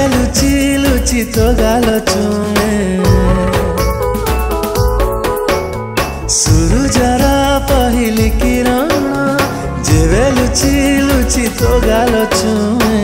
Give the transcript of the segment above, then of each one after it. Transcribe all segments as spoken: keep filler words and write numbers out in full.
लुचि लुचि तो गाल चुमे सूरजर पहली किरण जेबे लुचि लुचि तो गाल चुमे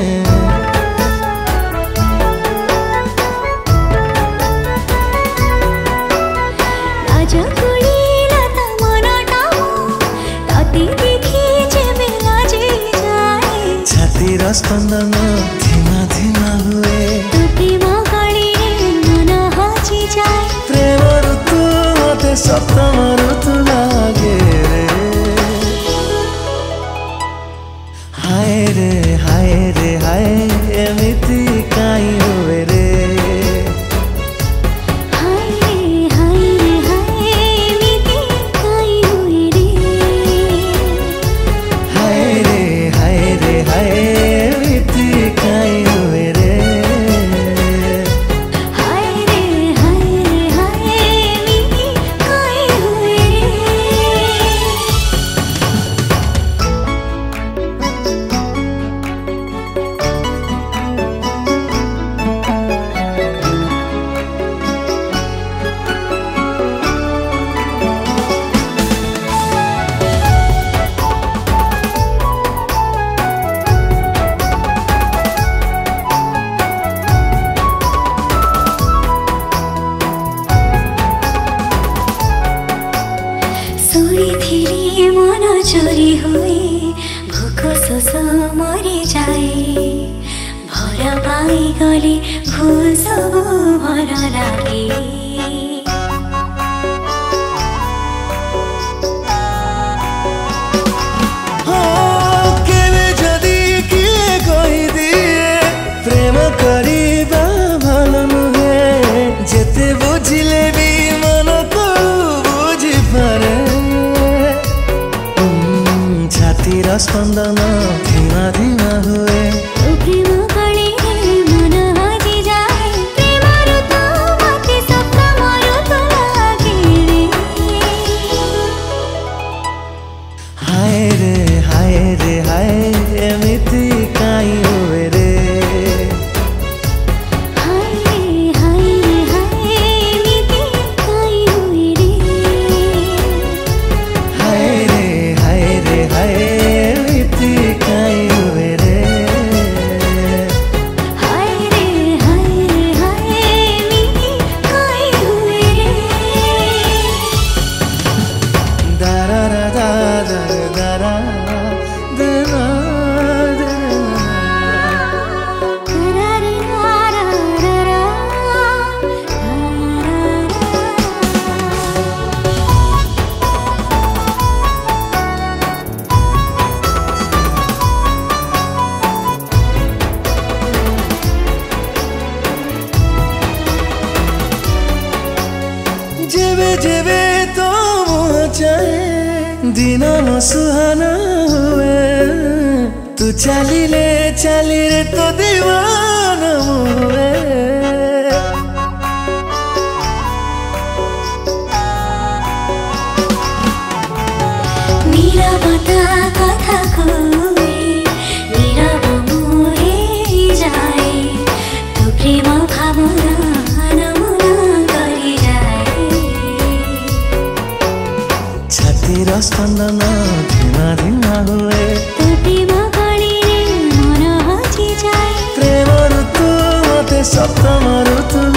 स्पंदन धीमा धीमा हुए तू प्रेम कड़ी मन हजी जाए प्रेम ऋतु मते सप्तम ऋतु लागे रे हाय रे हाय रे हाय एमिति काई हुए रे हाय रे हाय रे हाय एमिति काई हुए रे हाय रे हाय रे हाय मन चोरी हुए भोक शोष मरी जाए भर पाई गले भूल सब भर लागे प्रेम करिबा भल नुहे जेते बुझिले भी मन को बुझी पारे छातीर स्पंदन धीमा धीमा हुए तू प्रेम कड़ी मन हजी जाए प्रेम ऋतु मते सप्तम ऋतु लागे रे हाय रे हाय रे हाय एमिति काई हुए रे हाय रे हाय रे हाय एमिति काई हुए रे हाय रे हाय रे हाय एमिति काई हुए रे हाय रे हाय रे हाय एमिति काई हुए रे दारा रा दा दा दारा दारा जेबे जेबे तो चाहे दिन सुहाना हुए तू चली ले चली रे तो दीवाना हुए नीरवता कथा कोई नीरव मोहे जाए तू प्रेम भावना छातीर स्पंदन धीमा धीमा हुए तू प्रेम कड़ी मन हजी जाए प्रेम ऋतु मते सप्तम ऋतु